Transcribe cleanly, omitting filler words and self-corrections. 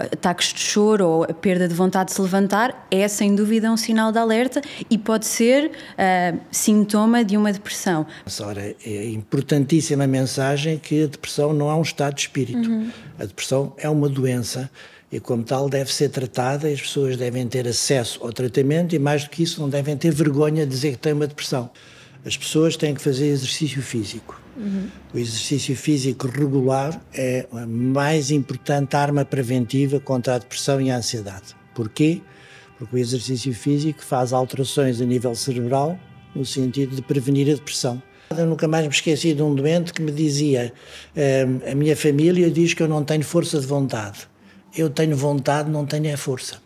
ataques de choro ou a perda de vontade de se levantar, é sem dúvida um sinal de alerta e pode ser sintoma de uma depressão. Ora, é importantíssima a mensagem que a depressão não é um estado de espírito. A depressão é uma doença e, como tal, deve ser tratada e as pessoas devem ter acesso ao tratamento e, mais do que isso, não devem ter vergonha de dizer que têm uma depressão. As pessoas têm que fazer exercício físico. O exercício físico regular é a mais importante arma preventiva contra a depressão e a ansiedade. Porquê? Porque o exercício físico faz alterações a nível cerebral no sentido de prevenir a depressão. Eu nunca mais me esqueci de um doente que me dizia: a minha família diz que eu não tenho força de vontade. Eu tenho vontade, não tenho a força.